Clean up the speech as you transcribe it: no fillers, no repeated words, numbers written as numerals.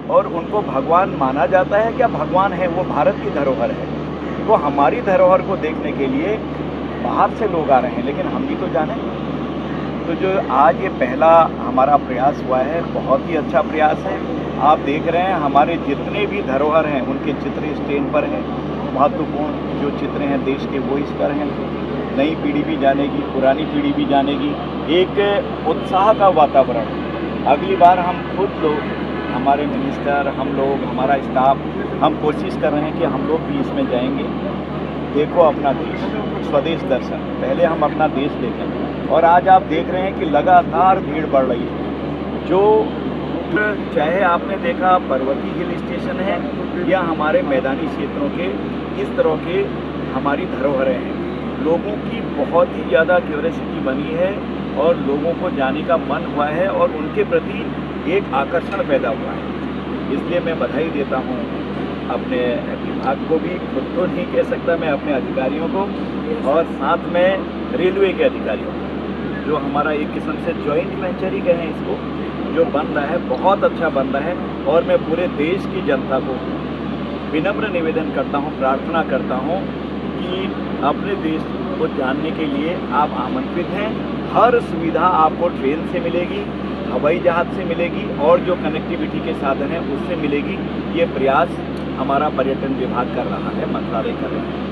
और उनको भगवान माना जाता है। क्या भगवान है, वो भारत की धरोहर है। तो हमारी धरोहर को देखने के लिए बाहर से लोग आ रहे हैं, लेकिन हम भी तो जाने। तो जो आज ये पहला हमारा प्रयास हुआ है, बहुत ही अच्छा प्रयास है। आप देख रहे हैं हमारे जितने भी धरोहर हैं उनके चित्र स्टैंड पर हैं। महत्वपूर्ण जो चित्र हैं देश के वो इस पर हैं। नई पीढ़ी भी जानेगी, पुरानी पीढ़ी भी जानेगी। एक उत्साह का वातावरण। अगली बार हम खुद लोग, हमारे मिनिस्टर, हम लोग, हमारा स्टाफ, हम कोशिश कर रहे हैं कि हम लोग भी इसमें जाएंगे। देखो अपना देश, स्वदेश दर्शन, पहले हम अपना देश देखें। और आज आप देख रहे हैं कि लगातार भीड़ बढ़ रही है। जो चाहे आपने देखा पर्वतीय हिल स्टेशन है या हमारे मैदानी क्षेत्रों के, इस तरह के हमारी धरोहरें हैं। लोगों की बहुत ही ज़्यादा क्यूरियोसिटी बनी है और लोगों को जाने का मन हुआ है और उनके प्रति एक आकर्षण पैदा हुआ है। इसलिए मैं बधाई देता हूँ अपने विभाग को भी, खुद तो नहीं कह सकता मैं, अपने अधिकारियों को और साथ में रेलवे के अधिकारियों को, जो हमारा एक किस्म से जॉइंट वेंचर ही कहें इसको, जो बन रहा है बहुत अच्छा बन रहा है। और मैं पूरे देश की जनता को विनम्र निवेदन करता हूँ, प्रार्थना करता हूँ कि अपने देश को जानने के लिए आप आमंत्रित हैं। हर सुविधा आपको ट्रेन से मिलेगी, हवाई जहाज़ से मिलेगी और जो कनेक्टिविटी के साधन हैं उससे मिलेगी। ये प्रयास हमारा पर्यटन विभाग कर रहा है, मंत्रालय कर रहा है।